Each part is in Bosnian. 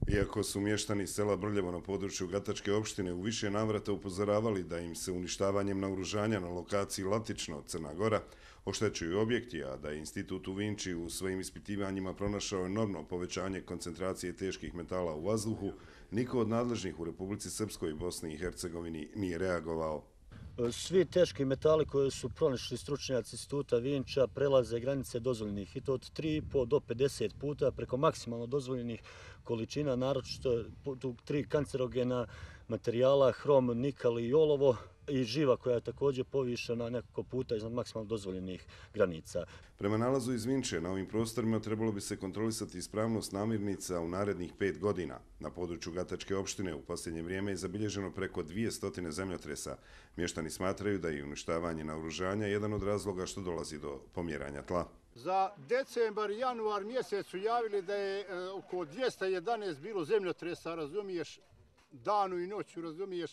Iako su mještani sela Brljevo na području Gatačke opštine u više navrata upozoravali da im se uništavanjem naoružanja na lokaciji Latično Crna Gora oštećuju objekti, a da je institut u Vinči u svojim ispitivanjima pronašao enormno povećanje koncentracije teških metala u vazduhu, niko od nadležnih u Republici Srpskoj i Bosni i Hercegovini nije reagovao. Svi teški metali koje su pronašli stručnjaci instituta Vinča prelaze granice dozvoljenih i to od 3,5 do 50 puta preko maksimalno dozvoljenih količina, naročito 3 kancerogena materijala, hrom, nikal i olovo i živa koja je također povišena nekoliko puta iznad maksimalno dozvoljenih granica. Prema nalazu iz Vinče, na ovim prostorima trebalo bi se kontrolisati ispravnost namirnica u narednih 5 godina. Na području Gatačke opštine u posljednje vrijeme je zabilježeno preko 200 zemljotresa. Mještani smatraju da je uništavanje naoružanja jedan od razloga što dolazi do pomjeranja tla. Za decembar i januar mjesec su javili da je oko 211 bilo zemljotresa, razumiješ, danu i noću, razumiješ,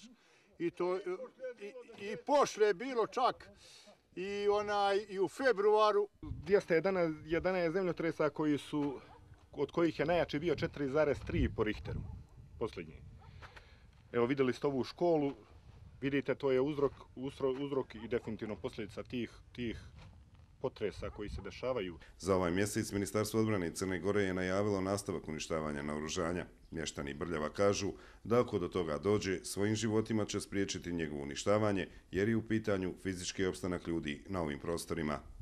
i pošle je bilo čak i u februaru. 211 zemljotresa od kojih je najjači bio 4,3 po Richteru, posljednji. Evo vidjeli ste ovu školu, vidite to je uzrok i definitivno posljedica tih potresa koji se dešavaju. Za ovaj mjesec Ministarstvo odbrane Crne Gore je najavilo nastavak uništavanja naoružanja. Mještani Brljeva kažu da ako do toga dođe, svojim životima će spriječiti njegovo uništavanje jer je u pitanju fizički opstanak ljudi na ovim prostorima.